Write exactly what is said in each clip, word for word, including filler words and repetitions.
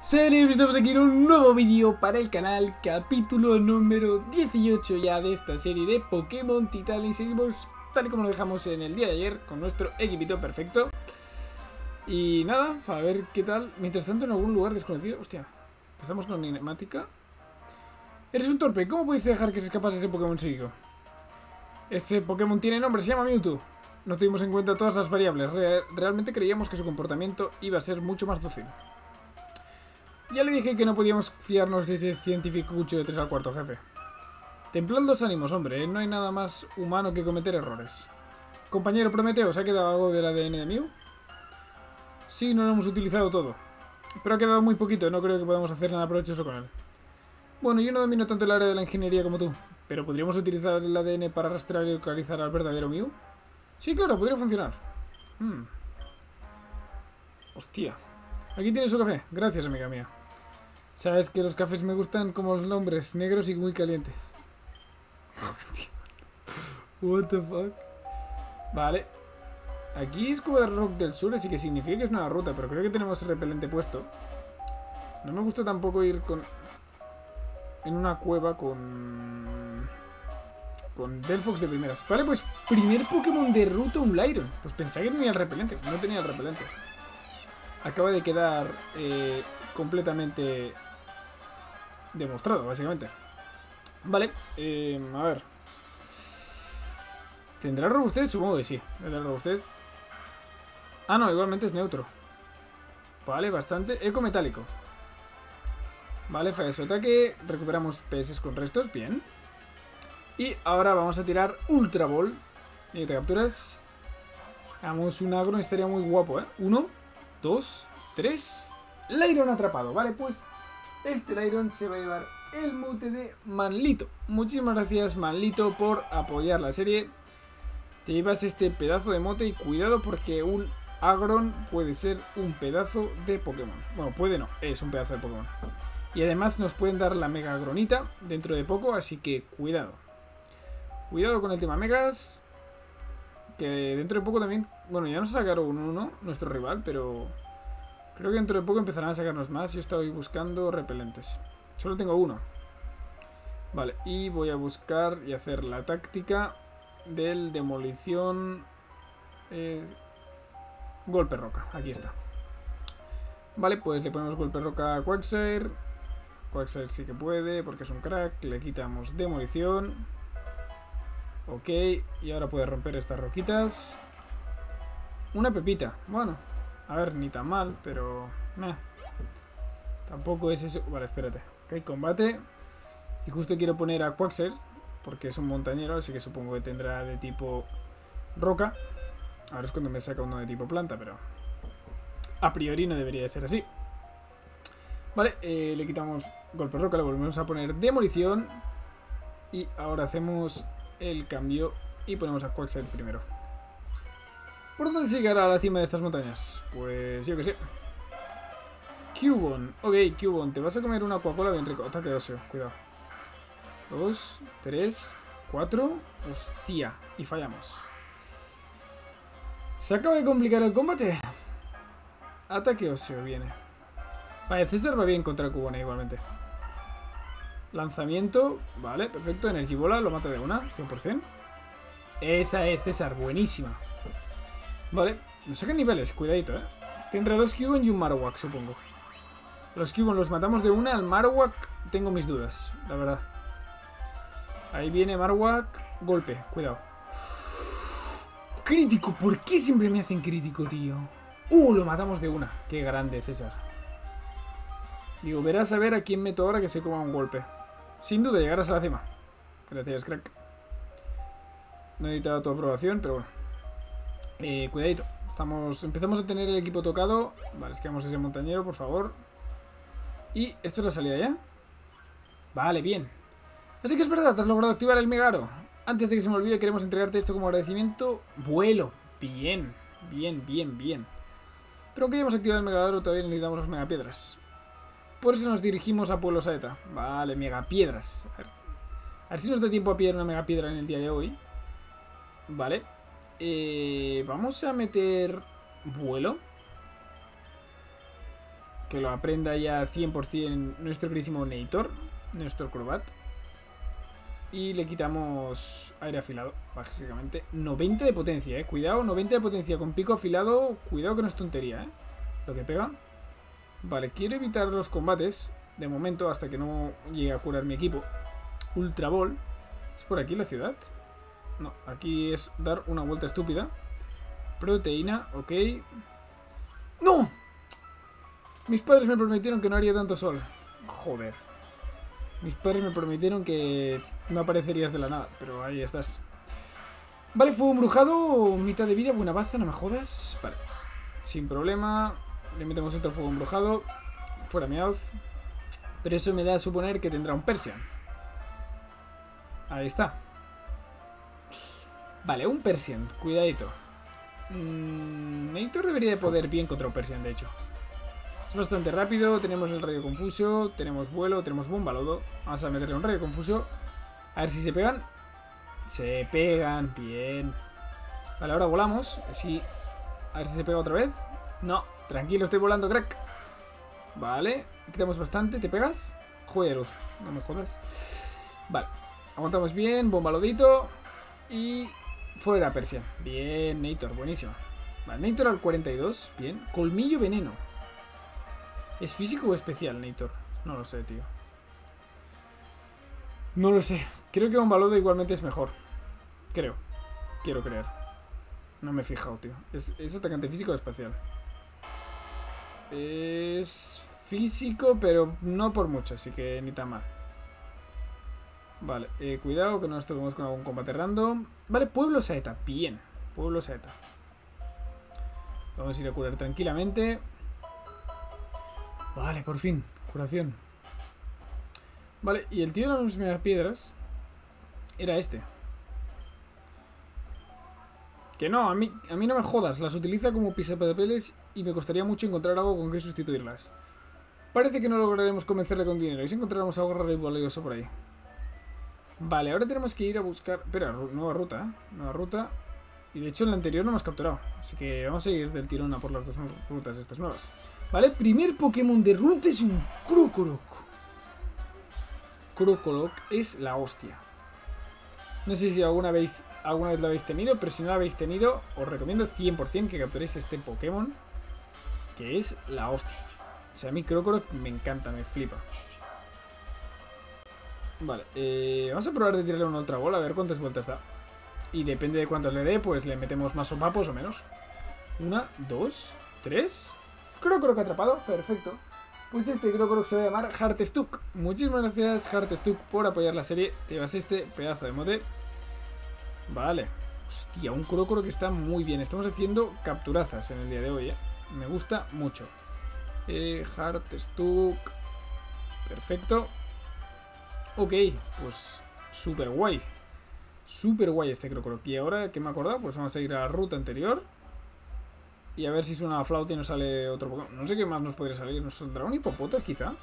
Señores, estamos aquí en un nuevo vídeo para el canal, capítulo número dieciocho ya de esta serie de Pokémon Titan. Y seguimos tal y como lo dejamos en el día de ayer con nuestro equipito perfecto. Y nada, a ver qué tal. Mientras tanto, en algún lugar desconocido. Hostia, empezamos con Ninemática. Eres un torpe, ¿cómo pudiste dejar que se escapase ese Pokémon psíquico? Este Pokémon tiene nombre, se llama Mewtwo. No tuvimos en cuenta todas las variables. Re- realmente creíamos que su comportamiento iba a ser mucho más dócil. Ya le dije que no podíamos fiarnos de ese científico cucho de tres al cuarto, jefe. Templad los ánimos, hombre, ¿eh? No hay nada más humano que cometer errores. Compañero Prometeo, ¿se ha quedado algo del A D N de Mew? Sí, no lo hemos utilizado todo. Pero ha quedado muy poquito, no creo que podamos hacer nada provechoso con él. Bueno, yo no domino tanto el área de la ingeniería como tú. ¿Pero podríamos utilizar el A D N para rastrear y localizar al verdadero Mew? Sí, claro, podría funcionar. Hmm. Hostia. Aquí tienes su café. Gracias, amiga mía. Sabes que los cafés me gustan como los nombres, negros y muy calientes. What the fuck. Vale. Aquí es como el Rock del Sur, así que significa que es una ruta, pero creo que tenemos el repelente puesto. No me gusta tampoco ir con... en una cueva con... con Delphox de primeras. Vale, pues primer Pokémon de ruta, un Lairon. Pues pensaba que tenía el repelente, no tenía el repelente. Acaba de quedar eh, completamente demostrado, básicamente. Vale, eh, a ver. ¿Tendrá robustez? Supongo que sí. ¿Tendrá robustez? Ah, no, igualmente es neutro. Vale, bastante. Eco metálico. Vale, falla su ataque. Recuperamos P S con restos, bien. Y ahora vamos a tirar Ultra Ball. Y te capturas. Hagamos un agro, estaría muy guapo, ¿eh? Uno. Dos, tres. Lairon atrapado. Vale, pues este Lairon se va a llevar el mute de Manlito. Muchísimas gracias, Manlito, por apoyar la serie. Te llevas este pedazo de mote y cuidado porque un Agron puede ser un pedazo de Pokémon. Bueno, puede no, es un pedazo de Pokémon. Y además nos pueden dar la Mega Agronita dentro de poco, así que cuidado. Cuidado con el tema Megas. Que dentro de poco también... Bueno, ya nos sacaron un uno, nuestro rival, pero... creo que dentro de poco empezarán a sacarnos más. Yo estoy buscando repelentes. Solo tengo uno. Vale, y voy a buscar y hacer la táctica del demolición... Eh, golpe roca, aquí está. Vale, pues le ponemos golpe roca a Quagsire. Quagsire sí que puede, porque es un crack. Le quitamos demolición. Ok, y ahora puede romper estas roquitas. Una pepita, bueno, a ver, ni tan mal, pero... Meh. Tampoco es eso... Vale, espérate. Ok, combate. Y justo quiero poner a Quagsire, porque es un montañero, así que supongo que tendrá de tipo roca. Ahora es cuando me saca uno de tipo planta, pero... a priori no debería de ser así. Vale, eh, le quitamos golpe roca, le volvemos a poner demolición. Y ahora hacemos... el cambio y ponemos a Quagsire primero. ¿Por dónde se llegará a la cima de estas montañas? Pues yo que sé. Cubone. Ok, Cubone, te vas a comer una Coca-Cola bien rico. Ataque óseo, cuidado. Dos, tres, cuatro. Hostia, y fallamos. Se acaba de complicar el combate. Ataque óseo viene. Vale, César va bien contra el Cubone igualmente. Lanzamiento, vale, perfecto. Energibola, lo mata de una, cien por cien. Esa es, César, buenísima. Vale, no sé qué niveles, cuidadito, eh. Tendrá dos Cubone y un Marowak, supongo. Los Cubone los matamos de una, al Marowak tengo mis dudas, la verdad. Ahí viene Marowak, golpe, cuidado. Crítico, ¿por qué siempre me hacen crítico, tío? Uh, lo matamos de una, qué grande, César. Digo, verás a ver a quién meto ahora que se coma un golpe. Sin duda llegarás a la cima. Gracias, crack. No he necesitado tu aprobación, pero bueno. Eh, cuidadito. Estamos, empezamos a tener el equipo tocado. Vale, esquivamos ese montañero, por favor. Y esto es la salida ya. Vale, bien. Así que es verdad, has logrado activar el Megaro. Antes de que se me olvide, queremos entregarte esto como agradecimiento. Vuelo. Bien, bien, bien, bien. Pero aunque hayamos activado el Megaro, todavía necesitamos las megapiedras. Por eso nos dirigimos a Pueblo Saeta. Vale, megapiedras. A ver. a ver si nos da tiempo a pillar una megapiedra en el día de hoy. Vale. Eh, vamos a meter vuelo. que lo aprenda ya cien por cien nuestro queridísimo Neitor, nuestro Crobat. Y le quitamos aire afilado, básicamente. noventa de potencia, eh. Cuidado, noventa de potencia con pico afilado. Cuidado que no es tontería, eh. Lo que pega. Vale, quiero evitar los combates de momento hasta que no llegue a curar mi equipo. Ultra Ball. ¿Es por aquí la ciudad? No, aquí es dar una vuelta estúpida. Proteína, ok. ¡No! Mis padres me prometieron que no haría tanto sol. Joder. Mis padres me prometieron que no aparecerías de la nada, pero ahí estás. Vale, fuego embrujado, mitad de vida, buena baza, no me jodas. Vale, sin problema. Le metemos otro fuego embrujado. Fuera Meowth. Pero eso me da a suponer que tendrá un Persian. Ahí está. Vale, un Persian, cuidadito. mm, Neitor debería de poder bien contra un Persian, de hecho. Es bastante rápido, tenemos el rayo confuso, tenemos vuelo, tenemos bomba lodo. Vamos a meterle un rayo confuso. A ver si se pegan. Se pegan, bien. Vale, ahora volamos. Así. A ver si se pega otra vez. No, tranquilo, estoy volando, crack. Vale, quitamos bastante. ¿Te pegas? Joder, luz, no me jodas. Vale, aguantamos bien, bomba lodito. Y fuera Persia. Bien, Neitor, buenísimo. Vale, Neitor al cuarenta y dos, bien. Colmillo veneno. ¿Es físico o especial, Neitor? No lo sé, tío. No lo sé. Creo que bomba lodo igualmente es mejor. Creo. Quiero creer. No me he fijado, tío. ¿Es, es atacante físico o especial? Es físico, pero no por mucho, así que ni tan mal. Vale, eh, cuidado que no nos toquemos con algún combate random. Vale, Pueblo Saeta. Bien, Pueblo Saeta. Vamos a ir a curar tranquilamente. Vale, por fin, curación. Vale, y el tío de las primeras piedras era este. Que no, a mí, a mí no me jodas. Las utiliza como pisapapeles y me costaría mucho encontrar algo con que sustituirlas. Parece que no lograremos convencerle con dinero. Y si encontraremos algo raro y valioso por ahí. Vale, ahora tenemos que ir a buscar... Espera, nueva ruta, ¿eh? Nueva ruta. Y de hecho en la anterior no hemos capturado. Así que vamos a ir del tirón a por las dos rutas estas nuevas. Vale, primer Pokémon de ruta es un Krokorok. Krokorok es la hostia. No sé si alguna vez, alguna vez lo habéis tenido, pero si no lo habéis tenido, os recomiendo cien por cien que capturéis este Pokémon, que es la hostia. O sea, a mí Krokorok me encanta, me flipa. Vale, eh, vamos a probar de tirarle una otra bola, a ver cuántas vueltas da. Y depende de cuántos le dé, pues le metemos más sopapos o menos. Una, dos, tres. Krokorok atrapado, perfecto. Pues este Krokorok se va a llamar Heartstuck. Muchísimas gracias, Heartstuck, por apoyar la serie. Te vas este pedazo de mote. Vale. Hostia, un Krokorok que está muy bien. Estamos haciendo capturazas en el día de hoy, ¿eh? Me gusta mucho. Eh, Heartstuck. Perfecto. Ok, pues súper guay. Súper guay este Krokorok. Y ahora que me he acordado, pues vamos a ir a la ruta anterior. Y a ver si suena la flauta y nos sale otro Pokémon. No sé qué más nos podría salir. ¿Nos saldrá un Hipopotas quizá?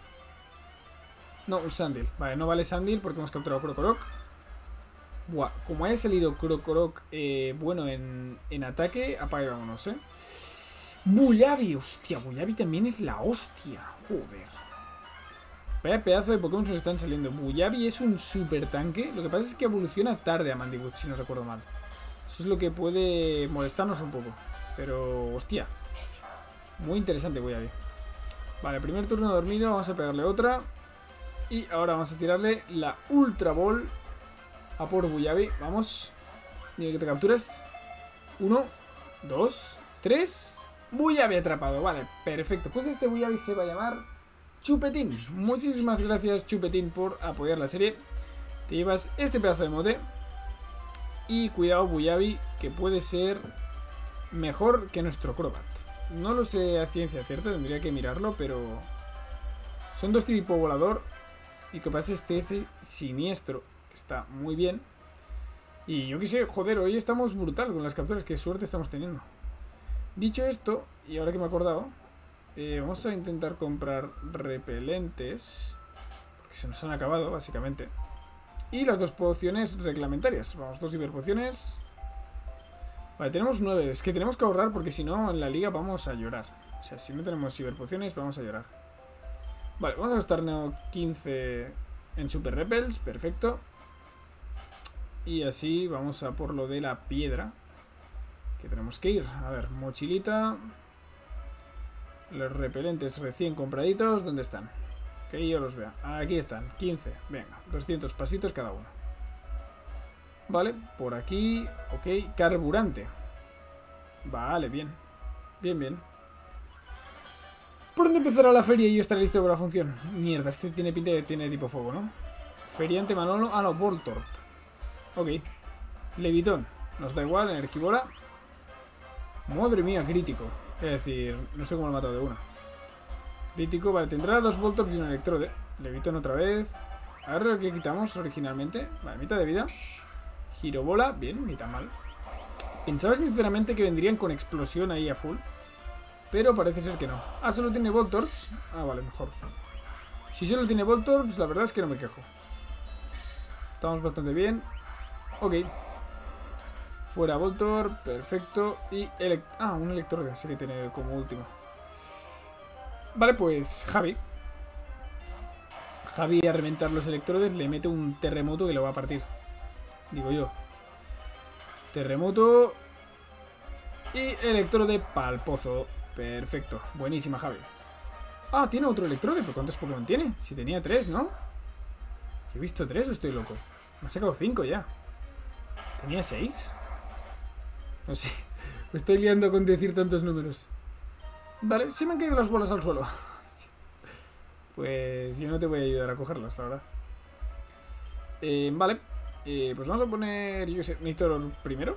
No, un Sandil. Vale, no vale Sandil porque hemos capturado Krokorok. Buah, como haya salido Krokorok eh, bueno en, en ataque, apague vámonos, eh. Bullabi, hostia, Bullabi también es la hostia. Joder. Vaya pedazo de Pokémon nos están saliendo. Bullabi es un super tanque. Lo que pasa es que evoluciona tarde a Mandibuth, si no recuerdo mal. Eso es lo que puede molestarnos un poco. Pero, hostia. Muy interesante Bullabi. Vale, primer turno dormido. Vamos a pegarle otra. Y ahora vamos a tirarle la Ultra Ball a por Bullabi. Vamos. Dime que te capturas. Uno, dos, tres. Bullabi atrapado. Vale, perfecto. Pues este Bullabi se va a llamar Chupetín. Muchísimas gracias, Chupetín, por apoyar la serie. Te llevas este pedazo de mote. Y cuidado, Bullabi, que puede ser mejor que nuestro Crobat. No lo sé a ciencia cierta, tendría que mirarlo, pero son dos tipo volador. Y que pasa este, este siniestro, que está muy bien. Y yo qué sé, joder, hoy estamos brutal con las capturas. Qué suerte estamos teniendo. Dicho esto, y ahora que me he acordado, eh, vamos a intentar comprar repelentes, porque se nos han acabado, básicamente. Y las dos pociones reglamentarias. Vamos, dos hiperpociones. Vale, tenemos nueve. Es que tenemos que ahorrar porque si no en la liga vamos a llorar. O sea, si no tenemos hiperpociones vamos a llorar. Vale, vamos a gastarnos quince en Super Repels. Perfecto. Y así vamos a por lo de la piedra, que tenemos que ir. A ver, mochilita. Los repelentes recién compraditos, ¿dónde están? Que yo los vea. Aquí están, quince. Venga, doscientos pasitos cada uno. Vale, por aquí. Ok, carburante. Vale, bien. Bien, bien. ¿Por dónde empezará la feria y yo estaré listo para la función? Mierda, este tiene pinta de tiene tipo fuego, ¿no? Feriante Manolo. Ah, no, Voltorb. Ok. Levitón. Nos da igual, Energibola. Madre mía, crítico. Es decir, no sé cómo lo he matado de una. Crítico, vale, tendrá dos Voltorbs y un Electrode. Levitón otra vez. A ver lo que quitamos originalmente. Vale, mitad de vida. Girobola, bien, ni tan mal. Pensaba sinceramente que vendrían con explosión ahí a full, pero parece ser que no. Ah, solo tiene Voltorbs. Ah, vale, mejor. Si solo tiene Voltorbs, la verdad es que no me quejo. Estamos bastante bien. Ok. Fuera Voltorb, perfecto. Y elect ah, un Electrode, sí que tiene como último. Vale, pues Javi. Javi a reventar los Electrodes le mete un terremoto que lo va a partir. Digo yo. Terremoto. Y Electrode pa'l pozo. Perfecto. Buenísima, Javi. Ah, tiene otro Electrode. ¿Pero cuántos Pokémon tiene? Si tenía tres, ¿no? ¿He visto tres o estoy loco? Me ha sacado cinco ya. ¿Tenía seis? No sé. Me estoy liando con decir tantos números. Vale, sí me han caído las bolas al suelo. Pues yo no te voy a ayudar a cogerlas, la verdad. Eh, vale. Eh, pues vamos a poner, yo qué sé, Neitor primero.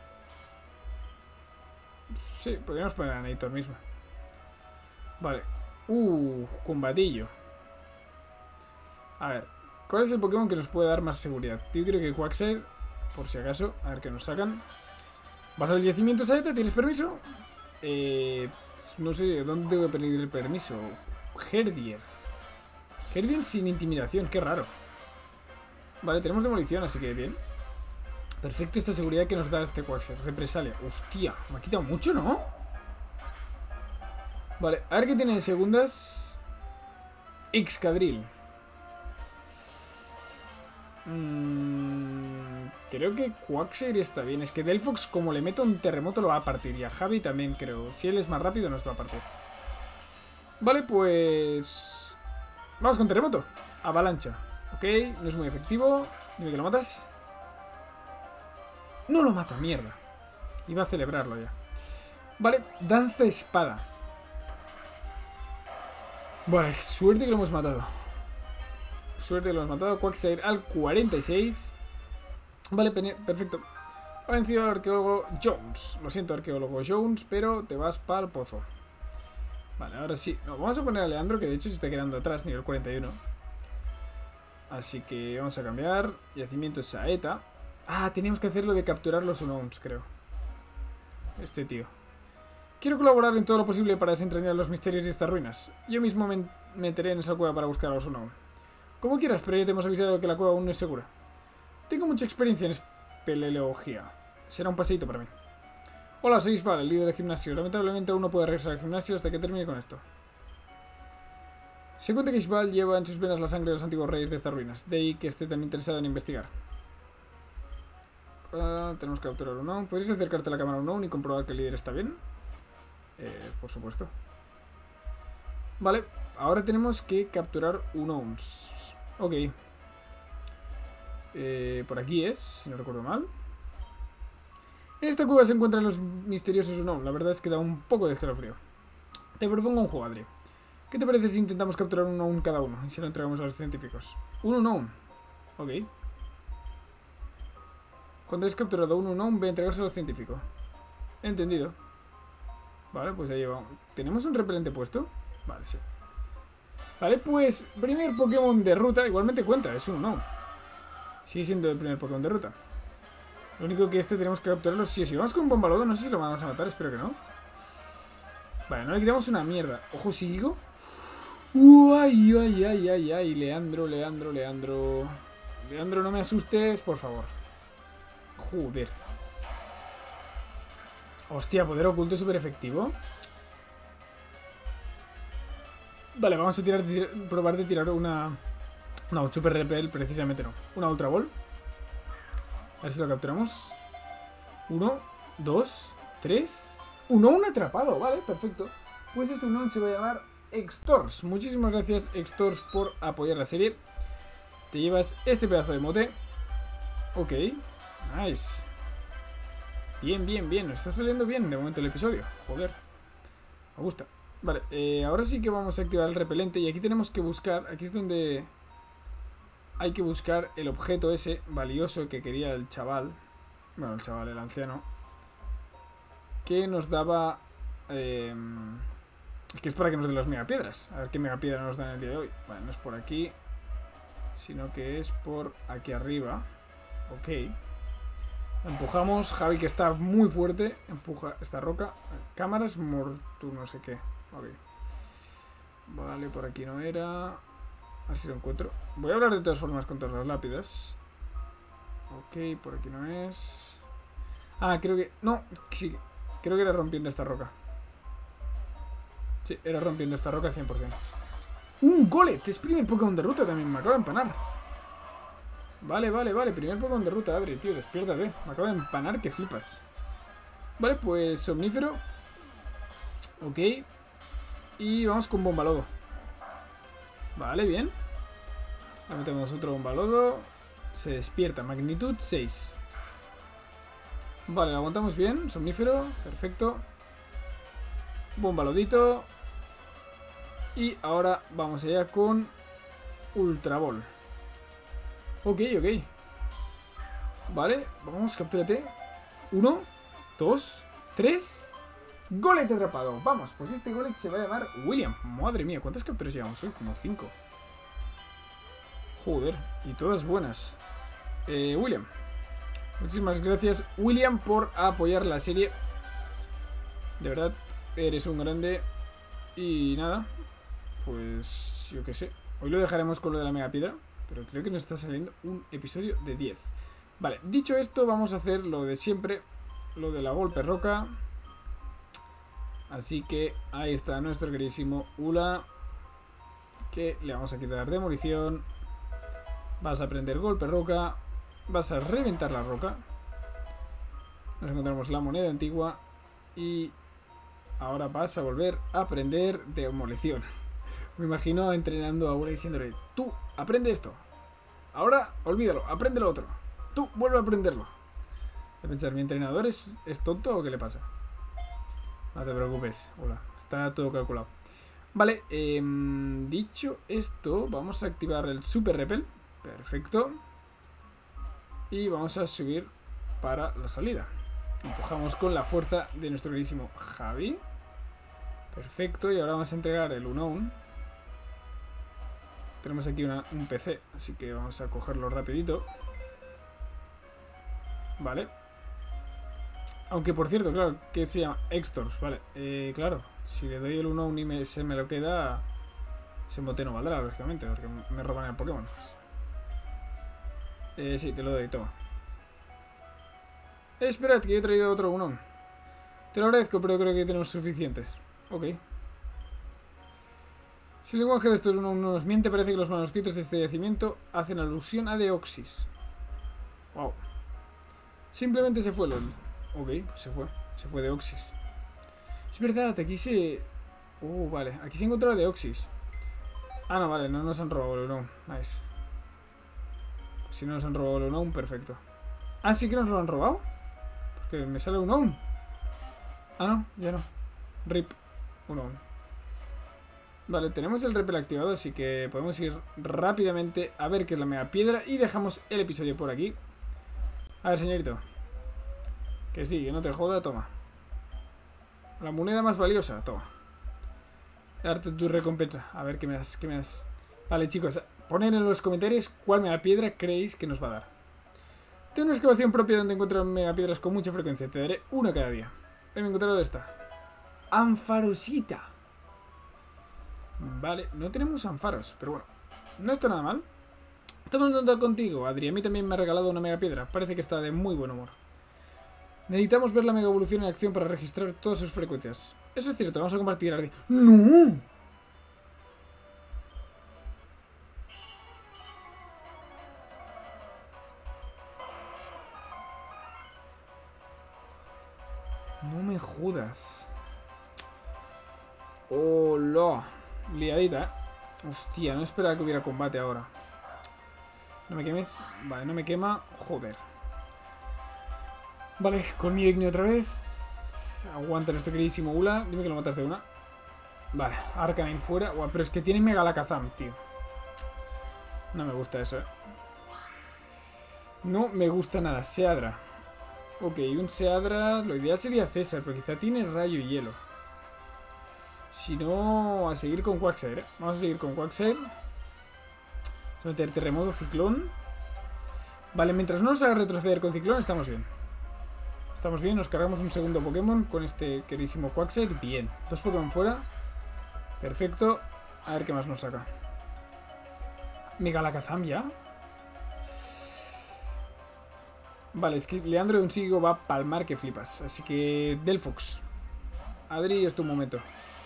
Sí, podríamos poner a Neitor mismo. Vale. Uh, combatillo. A ver, ¿cuál es el Pokémon que nos puede dar más seguridad? Yo creo que Quagsire, por si acaso. A ver qué nos sacan. ¿Vas al yacimiento, Saeta? ¿Tienes permiso? Eh, no sé, ¿dónde tengo que pedir el permiso? Herdier. Herdier sin intimidación, qué raro. Vale, tenemos demolición, así que bien. Perfecto esta seguridad que nos da este Quagsire. Represalia. Hostia, me ha quitado mucho, ¿no? Vale, a ver qué tiene de segundas. Excadrill. Mm, creo que Quagsire está bien. Es que Delphox, como le meto un terremoto, lo va a partir. Y a Javi también, creo. Si él es más rápido, nos va a partir. Vale, pues... vamos con terremoto. Avalancha. Ok, no es muy efectivo. Dime que lo matas. No lo mata, mierda. Iba a celebrarlo ya. Vale, danza espada. Vale, suerte que lo hemos matado. Suerte que lo hemos matado. Quagsire al cuarenta y seis. Vale, perfecto. Ha vencido al arqueólogo Jones. Lo siento, arqueólogo Jones, pero te vas para el pozo. Vale, ahora sí. No, vamos a poner a Leandro, que de hecho se está quedando atrás, nivel cuarenta y uno. Así que vamos a cambiar. Yacimiento Saeta. Ah, teníamos que hacerlo de capturar los Unowns, creo. Este tío. Quiero colaborar en todo lo posible para desentrañar los misterios de estas ruinas. Yo mismo me meteré en esa cueva para buscar a los Unown. Como quieras, pero ya te hemos avisado que la cueva aún no es segura. Tengo mucha experiencia en espeleología. Será un paseíto para mí. Hola, soy Isbal, el líder del gimnasio. Lamentablemente aún no puedo regresar al gimnasio hasta que termine con esto. Se cuenta que Isbal lleva en sus venas la sangre de los antiguos reyes de estas ruinas. De ahí que esté tan interesado en investigar. Uh, tenemos que capturar un Unown. ¿Podrías acercarte a la cámara Unown y comprobar que el líder está bien? Eh, por supuesto. Vale, ahora tenemos que capturar Unowns. Ok. Eh, por aquí es, si no recuerdo mal. En esta cueva se encuentran los misteriosos Unown. La verdad es que da un poco de escalofrío. Te propongo un juego, Adri. ¿Qué te parece si intentamos capturar un Unown cada uno y se lo entregamos a los científicos? Un Unown. Ok. Cuando hayas capturado un Unown, ve a entregarse a los científicos. Entendido. Vale, pues ahí vamos. ¿Tenemos un repelente puesto? Vale, sí. Vale, pues primer Pokémon de ruta. Igualmente cuenta, es un Unown. Sigue siendo el primer Pokémon de ruta. Lo único que este tenemos que capturarlo sí o sí. Vamos con un Bombalodo, no sé si lo vamos a matar, espero que no. Vale, no le quitamos una mierda. Ojo, sigo. Uh, ay, ay, ay, ay, ay. Leandro, Leandro, Leandro. Leandro, no me asustes, por favor. Joder. Hostia, poder oculto súper efectivo. Vale, vamos a tirar, tir probar de tirar una... No, Super Repel precisamente no. Una Ultra Ball. A ver si lo capturamos. Uno, dos, tres... Uno, un atrapado, vale, perfecto. Pues este uno se va a llamar Extors. Muchísimas gracias, Extors, por apoyar la serie. Te llevas este pedazo de mote. Ok, nice. Bien, bien, bien. Nos está saliendo bien de momento el episodio. Joder, me gusta. Vale, eh, ahora sí que vamos a activar el repelente. Y aquí tenemos que buscar, aquí es donde hay que buscar el objeto ese valioso que quería el chaval. Bueno, el chaval, el anciano, que nos daba... Eh, que es para que nos dé las megapiedras. A ver qué megapiedra nos dan el día de hoy. Vale, no es por aquí, sino que es por aquí arriba. Ok. Empujamos. Javi, que está muy fuerte, empuja esta roca. Cámaras, mortu, no sé qué. Ok. Vale, por aquí no era. A ver si lo encuentro. Voy a hablar de todas formas con todas las lápidas. Ok, por aquí no es. Ah, creo que... No, sí. Creo que era rompiendo esta roca. Sí, era rompiendo esta roca cien por cien. ¡Un Golett! Es primer Pokémon de ruta también. Me acabo de empanar. Vale, vale, vale. Primer Pokémon de ruta. Abre, tío. Despiértate. Me acabo de empanar que flipas. Vale, pues Somnífero. Ok. Y vamos con Bombalodo. Vale, bien. Le metemos otro Bombalodo. Se despierta. Magnitud seis. Vale, lo aguantamos bien. Somnífero. Perfecto. Bombalodito. Y ahora vamos allá con Ultra Ball. Ok, ok. Vale, vamos, captúrate. Uno, dos, tres. Golett atrapado. Vamos, pues este Golett se va a llamar William. Madre mía, ¿cuántas capturas llevamos hoy? Como cinco. Joder, y todas buenas. Eh, William. Muchísimas gracias, William, por apoyar la serie. De verdad, eres un grande. Y nada, pues yo qué sé. Hoy lo dejaremos con lo de la megapiedra, pero creo que nos está saliendo un episodio de diez. Vale, dicho esto, vamos a hacer lo de siempre. Lo de la golpe roca. Así que ahí está nuestro queridísimo Ula, que le vamos a quitar demolición. Vas a aprender golpe roca. Vas a reventar la roca. Nos encontramos la moneda antigua. Y ahora vas a volver a aprender demolición. Me imagino entrenando a Ula diciéndole: tú, aprende esto. Ahora, olvídalo, aprende lo otro. Tú, vuelve a aprenderlo. De pensar, ¿mi entrenador es, es tonto o qué le pasa? No te preocupes, Ula, está todo calculado. Vale, eh, dicho esto, vamos a activar el Super Repel. Perfecto. Y vamos a subir para la salida. Empujamos con la fuerza de nuestro queridísimo Javi. Perfecto, y ahora vamos a entregar el Unown. Tenemos aquí una, un P C, así que vamos a cogerlo rapidito. Vale. Aunque por cierto, claro, que se llama Extors, vale. Eh, claro, si le doy el Unown y me, se me lo queda, ese mote no valdrá, lógicamente, porque me roban el Pokémon. Eh, sí, te lo doy, toma. Eh, esperad, que yo he traído otro Unown. Te lo agradezco, pero creo que tenemos suficientes. Ok. Si el lenguaje de estos Unown no nos miente, parece que los manuscritos de este yacimiento hacen alusión a Deoxys. Wow. Simplemente se fue, LOL. Ok, pues se fue. Se fue Deoxys. Es verdad, aquí se... Uh, vale. Aquí se encontró Deoxys. Ah, no, vale, no nos han robado el Unown. Nice. Si no nos han robado el Unown, perfecto. Ah, sí que nos lo han robado. Porque me sale Unown. Ah, no, ya no. Rip. Unown. Vale, tenemos el repel activado, así que podemos ir rápidamente a ver qué es la mega piedra. Y dejamos el episodio por aquí. A ver, señorito. Que sí, que no te joda, toma. La moneda más valiosa, toma. Darte tu recompensa. A ver qué me das, qué me das. Vale, chicos, poned en los comentarios cuál megapiedra creéis que nos va a dar. Tengo una excavación propia donde encuentro megapiedras con mucha frecuencia. Te daré una cada día. He encontrado esta. Anfarosita. Vale, no tenemos anfaros, pero bueno, no está nada mal. Estamos contando contigo, Adri. A mí también me ha regalado una megapiedra. Parece que está de muy buen humor. Necesitamos ver la mega evolución en acción para registrar todas sus frecuencias. Eso es cierto, vamos a compartir, Adri. ¡No! me jodas. Hola. Liadita, ¿eh? Hostia, no esperaba que hubiera combate ahora. No me quemes. Vale, no me quema. Joder. Vale, colmillo ignio otra vez. Aguanta nuestro queridísimo Ula. Dime que lo matas de una. Vale, Arcanine fuera. Uah, pero es que tiene Mega Alakazam, tío. No me gusta eso, eh. No me gusta nada. Seadra. Ok, un Seadra. Lo ideal sería César, pero quizá tiene rayo y hielo. Si no, a seguir con Quagsire, ¿eh? Vamos a seguir con Quagsire. Vamos a meter terremoto, ciclón. Vale, mientras no nos haga retroceder con ciclón, estamos bien. Estamos bien, nos cargamos un segundo Pokémon con este queridísimo Quagsire. Bien, dos Pokémon fuera. Perfecto. A ver qué más nos saca. Mega Alakazam ya. Vale, es que Leandro de un Sigo va a palmar que flipas. Así que Delphox. Adri, es tu momento.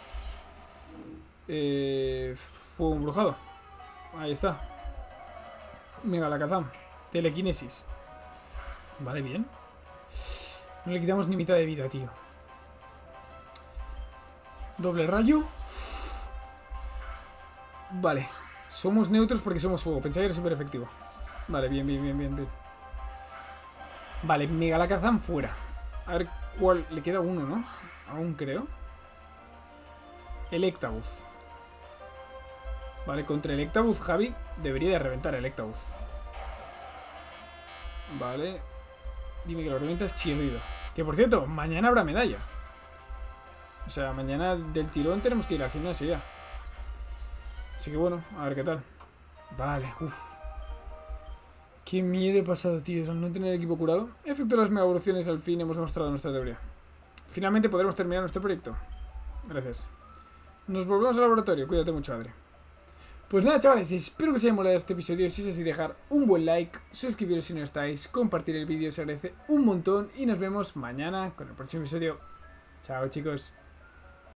Eh, fuego embrujado. Ahí está. Mega Alakazam. Telequinesis. Vale, bien. No le quitamos ni mitad de vida, tío. Doble rayo. Vale. Somos neutros porque somos fuego. Pensaba que era súper efectivo. Vale, bien, bien, bien, bien, bien. Vale, Mega Alakazam fuera. A ver cuál... Le queda uno, ¿no? Aún creo. Electabuzz. Vale, contra Electabuzz, Javi debería de reventar a Electabuzz. Vale. Dime que lo reventas, chirrido. Que por cierto, mañana habrá medalla. O sea, mañana del tirón tenemos que ir al gimnasio ya. Así que bueno, a ver qué tal. Vale, uff. Qué miedo he pasado, tío, al no tener equipo curado. Efecto de las mega evoluciones, al fin hemos mostrado nuestra teoría. Finalmente podremos terminar nuestro proyecto. Gracias. Nos volvemos al laboratorio. Cuídate mucho, Adri. Pues nada, chavales, espero que os haya molado este episodio. Si es así, dejar un buen like, suscribiros si no estáis, compartir el vídeo se agradece un montón y nos vemos mañana con el próximo episodio. Chao, chicos.